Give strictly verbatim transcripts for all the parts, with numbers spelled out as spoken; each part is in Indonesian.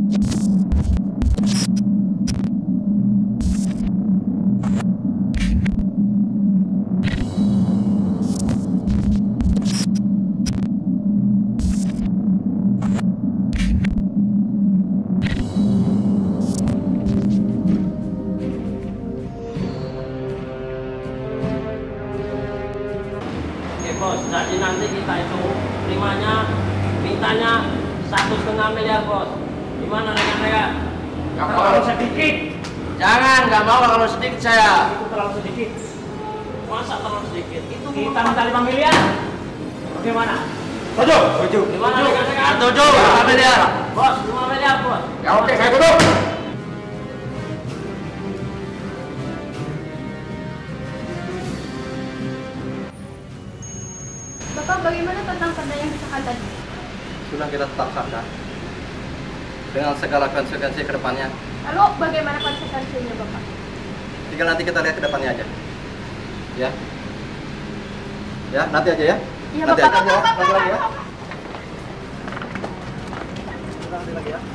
Bos, jadi nanti kita itu primanya mintanya satu setengah miliar bos. Gimana rekan-rekan? Nggak mau sedikit. Jangan, nggak mau kalau sedikit saya. Itu terlalu sedikit. Masa terlalu sedikit? Itu kita minta lima miliar. Bagaimana? Tujuh. Tujuh. Gimana rekan-rekan? Tujuh. Lima miliar. Bos, lima miliar bos. Ya oke, saya tutup. Bapak, bagaimana tentang tanda yang disahkan tadi? Sudah kita tetapkan dengan segala konsekuensi ke depannya. Lalu bagaimana konsekuensinya, Bapak? Tinggal nanti kita lihat ke depannya aja. Ya. Ya, nanti aja ya. Iya, nanti Bapak. aja ya. Bapak, Nanti lagi ya. Bapak. Nanti lagi ya.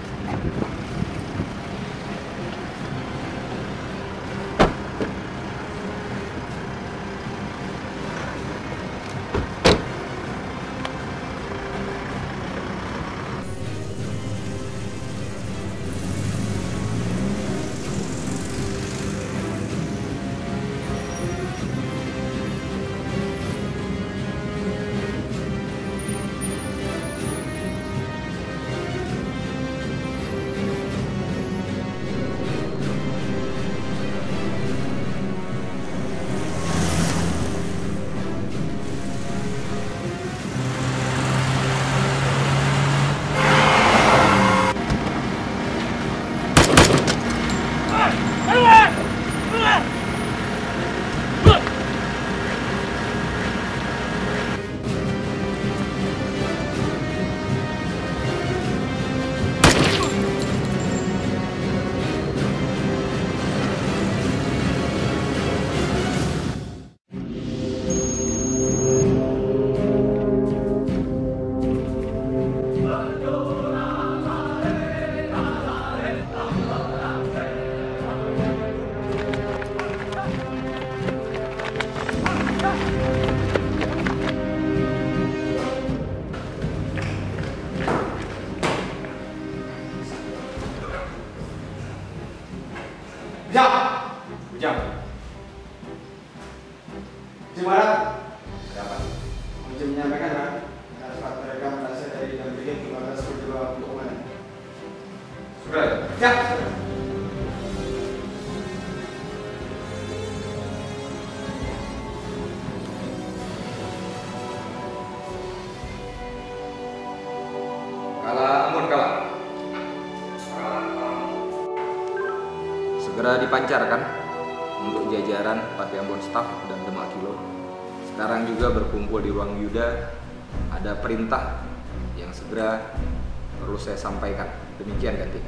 Bujang! Bujang! Gimana? Siapa? Bujang menyampaikan kan? Ada surat merekam rahasia dari dan bikin kepada sebuah dokumen. Sudah? Ya! Kalah, ampun kalah. Segera dipancarkan untuk jajaran Pati Ambon Staff dan Demak Kilo. Sekarang juga berkumpul di ruang Yuda. Ada perintah yang segera perlu saya sampaikan. Demikian ganti.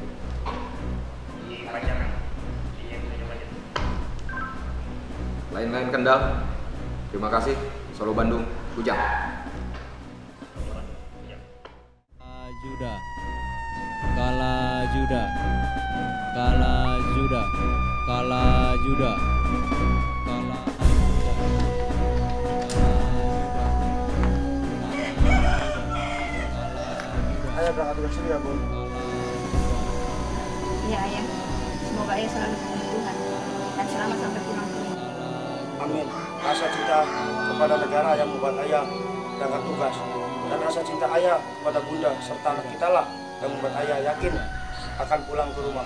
Lain-lain Kendal. Terima kasih. Solo Bandung. Bujang. Juda. Kala Juda. Kala Juda, Kala Juda, Kala Ayah berangkat tugas dulu ya, Bun. Iya, Ayah. Semoga Ayah selalu diberi Tuhan dan selamat sampai pulang ke rumah. Amin. Rasa cinta kepada negara yang membuat Ayah berangkat tugas, dan rasa cinta Ayah kepada Bunda serta anak kita lah yang membuat Ayah yakin akan pulang ke rumah.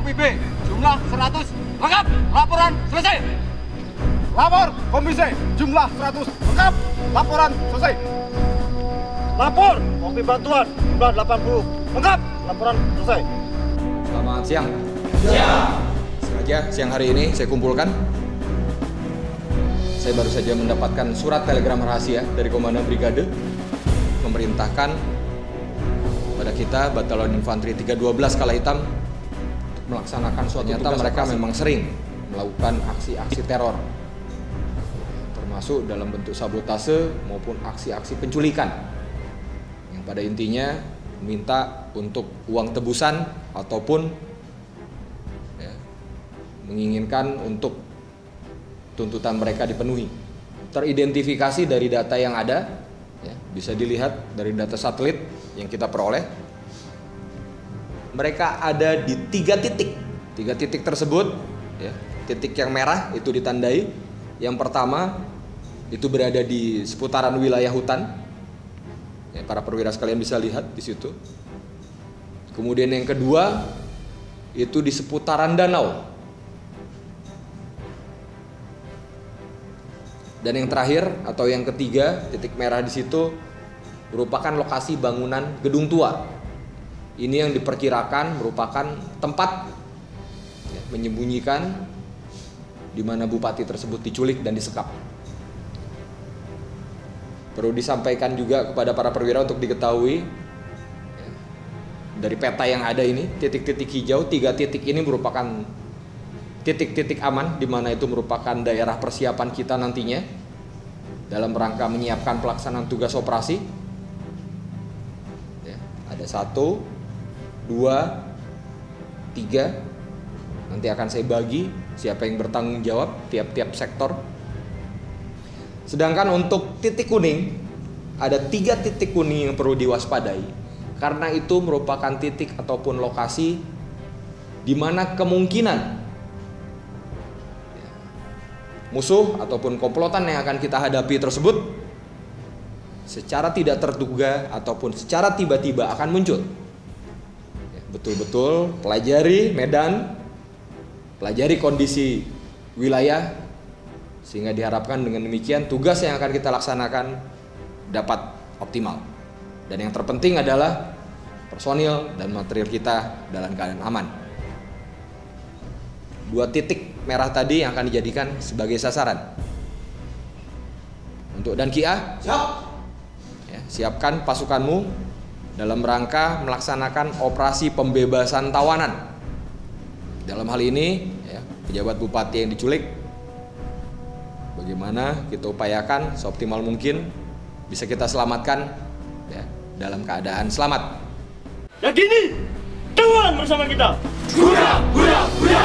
Kompi B, jumlah seratus. Lengkap, laporan selesai. Lapor, Kompi C, jumlah seratus. Lengkap, laporan selesai. Lapor, Kompi Bantuan, jumlah delapan puluh. Lengkap, laporan selesai. Selamat siang. Siang. Sengaja siang hari ini saya kumpulkan. Saya baru saja mendapatkan surat telegram rahasia dari Komandan Brigade memerintahkan pada kita Batalion Infanteri tiga dua belas Kala Hitam untuk melaksanakan suatu ternyata tugas mereka operasi. Memang sering melakukan aksi-aksi teror termasuk dalam bentuk sabotase maupun aksi-aksi penculikan yang pada intinya meminta untuk uang tebusan ataupun ya, menginginkan untuk tuntutan mereka dipenuhi. Teridentifikasi dari data yang ada, ya, bisa dilihat dari data satelit yang kita peroleh. Mereka ada di tiga titik. Tiga titik tersebut, ya, titik yang merah itu ditandai. Yang pertama itu berada di seputaran wilayah hutan. Ya, para perwira sekalian bisa lihat di situ. Kemudian yang kedua itu di seputaran danau. Dan yang terakhir atau yang ketiga titik merah di situ merupakan lokasi bangunan gedung tua. Ini yang diperkirakan merupakan tempat ya, menyembunyikan di mana bupati tersebut diculik dan disekap. Perlu disampaikan juga kepada para perwira untuk diketahui ya, dari peta yang ada ini titik-titik hijau, tiga titik ini merupakan titik-titik aman di mana itu merupakan daerah persiapan kita nantinya dalam rangka menyiapkan pelaksanaan tugas operasi. Ya, ada satu, dua, tiga. Nanti akan saya bagi siapa yang bertanggung jawab tiap-tiap sektor. Sedangkan untuk titik kuning ada tiga titik kuning yang perlu diwaspadai karena itu merupakan titik ataupun lokasi di mana kemungkinan musuh ataupun komplotan yang akan kita hadapi tersebut secara tidak terduga ataupun secara tiba-tiba akan muncul. Betul-betul pelajari medan, pelajari kondisi wilayah, sehingga diharapkan dengan demikian tugas yang akan kita laksanakan dapat optimal. Dan yang terpenting adalah personil dan material kita dalam keadaan aman. Dua titik merah tadi yang akan dijadikan sebagai sasaran. Untuk Danki A, siap. Ya, siapkan pasukanmu dalam rangka melaksanakan operasi pembebasan tawanan. Dalam hal ini, ya, pejabat bupati yang diculik, bagaimana kita upayakan seoptimal mungkin bisa kita selamatkan ya, dalam keadaan selamat. Dan kini, Tuhan bersama kita. Hurra, hurra, hurra.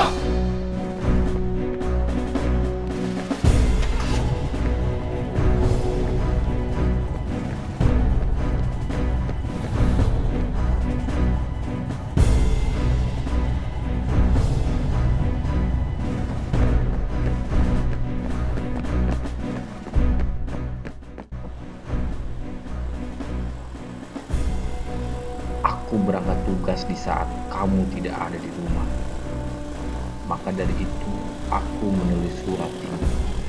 Aku berangkat tugas di saat kamu tidak ada di rumah. Maka dari itu, aku menulis surat ini.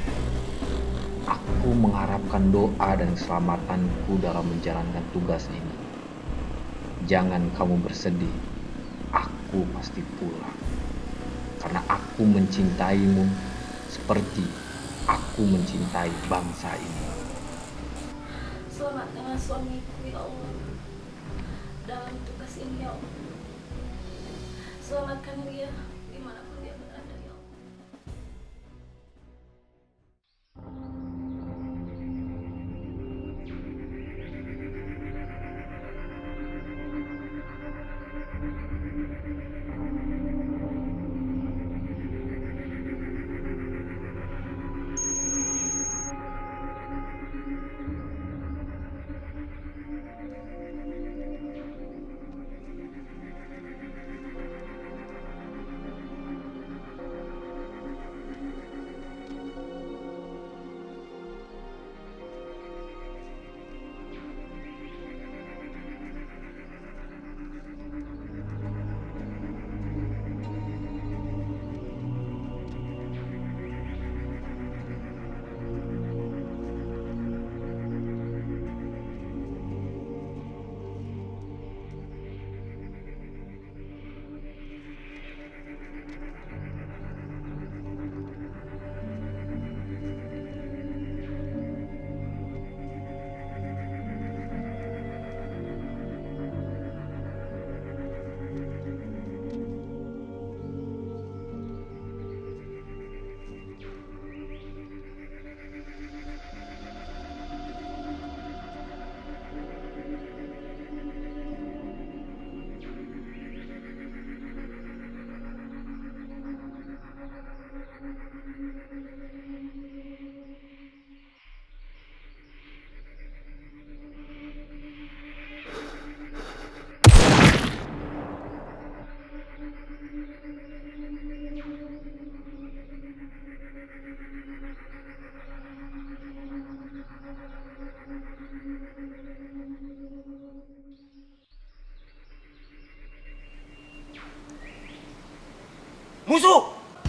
Aku mengharapkan doa dan keselamatanku dalam menjalankan tugas ini. Jangan kamu bersedih, aku pasti pulang. Karena aku mencintaimu seperti aku mencintai bangsa ini. Selamatkanlah suamiku ya Allah dalam tugas ini ya Allah. Selamatkan dia dimanapun dia berada ya Allah. Musuh!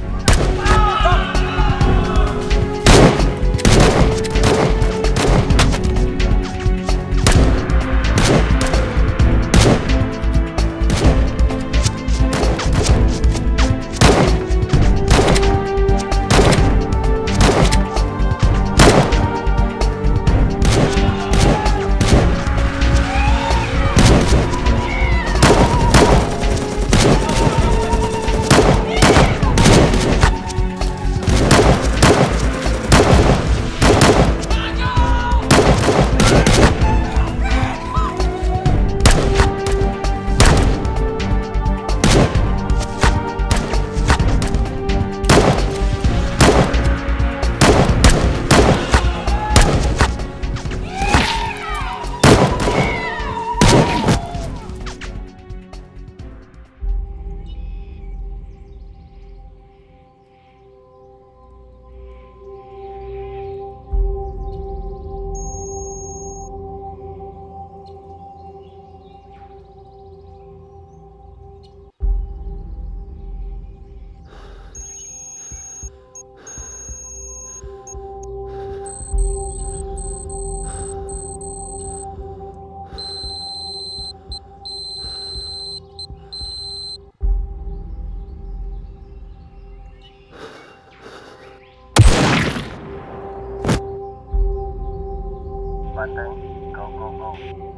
Banteng, go, go, go.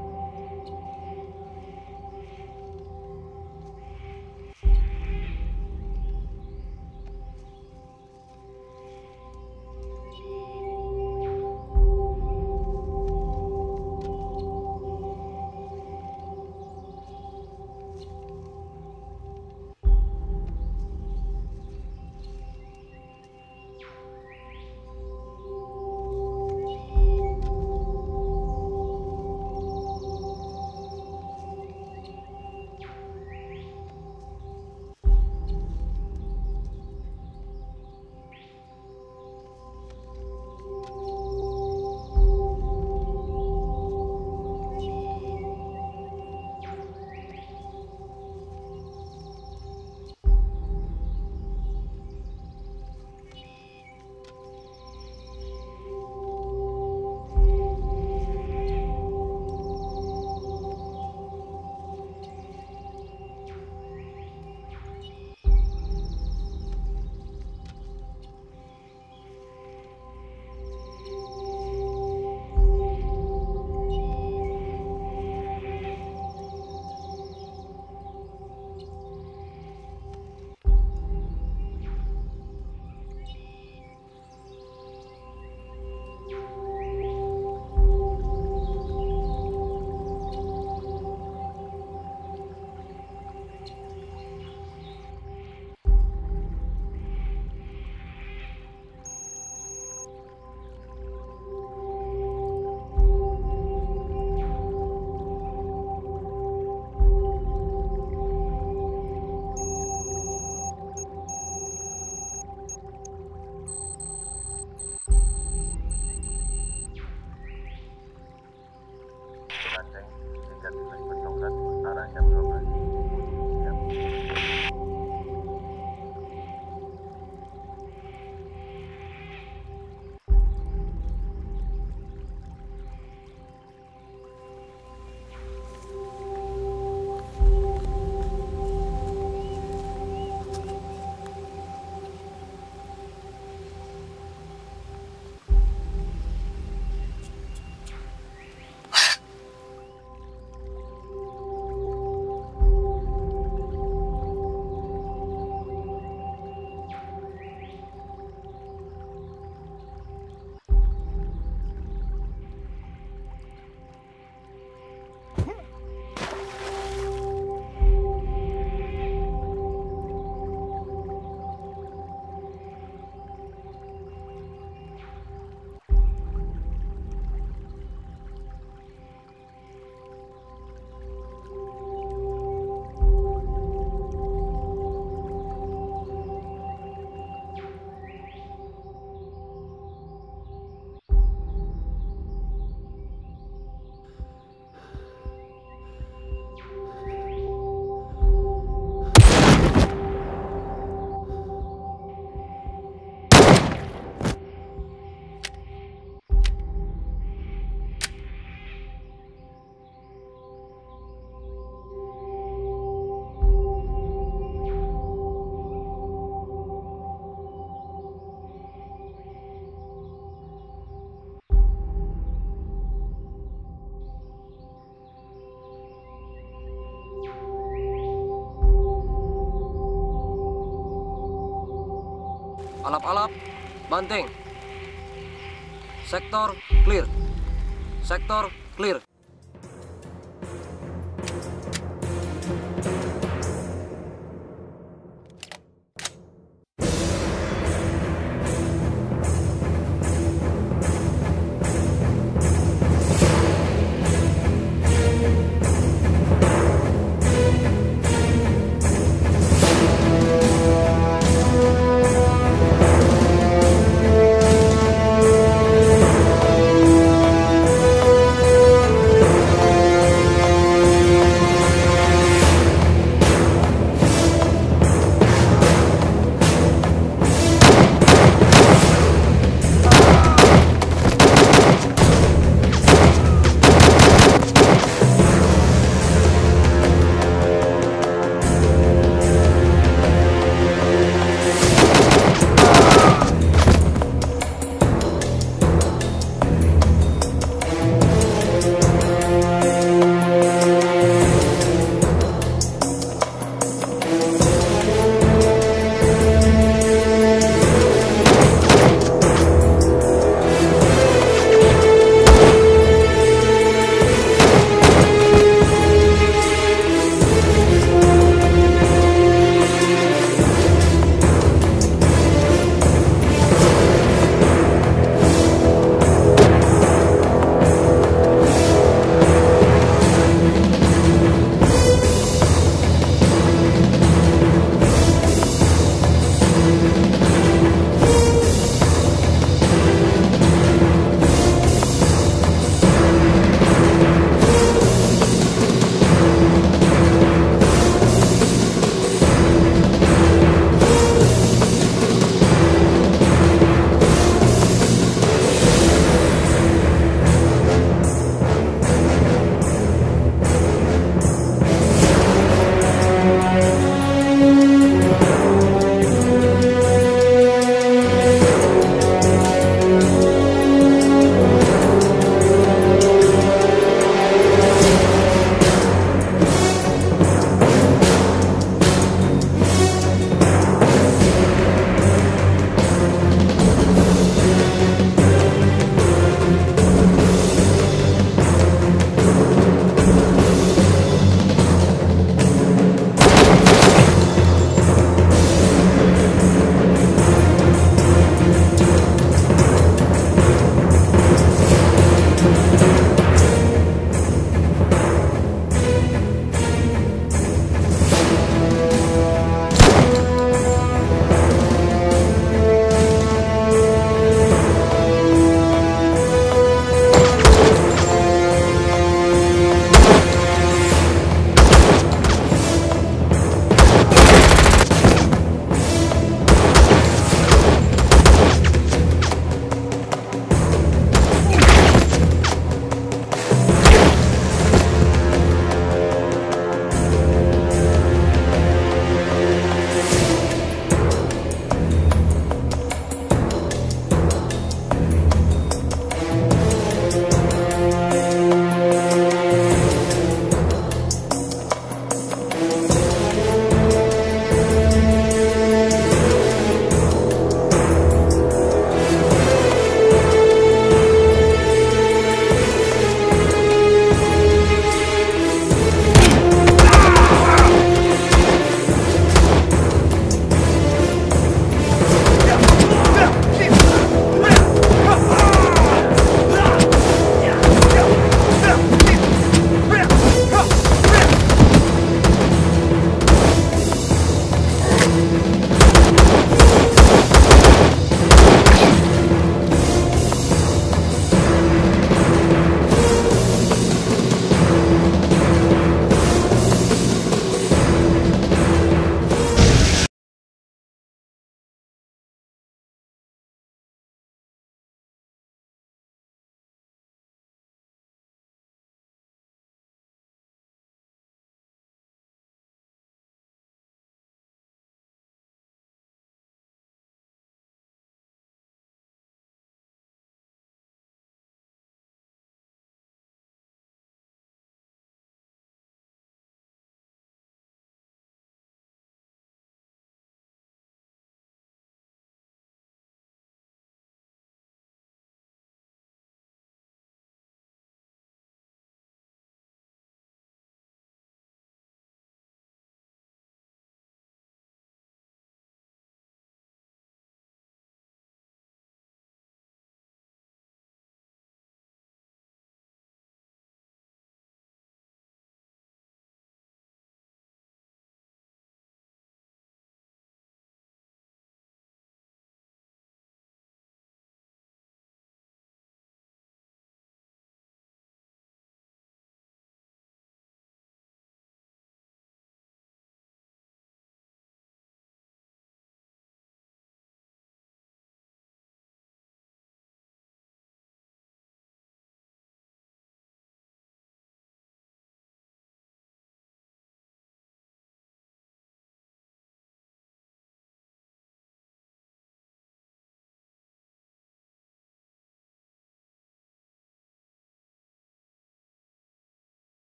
Banteng, jika tikus bertongkat, arah jam dua belas. Siap. Alap-alap, banting. Sektor clear. Sektor clear.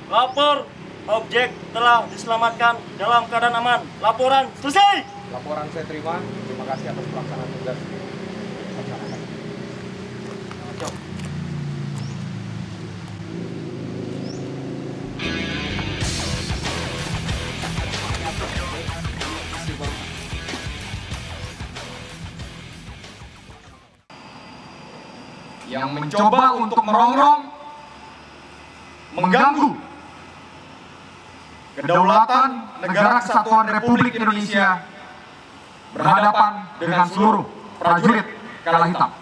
Lapor, objek telah diselamatkan dalam keadaan aman. Laporan selesai. Laporan saya terima. Terima kasih atas pelaksanaan tugas. Laksanakan. Cok. Yang mencoba untuk merongrong, mengganggu kedaulatan Negara Kesatuan Republik Indonesia berhadapan dengan seluruh prajurit Kala Hitam.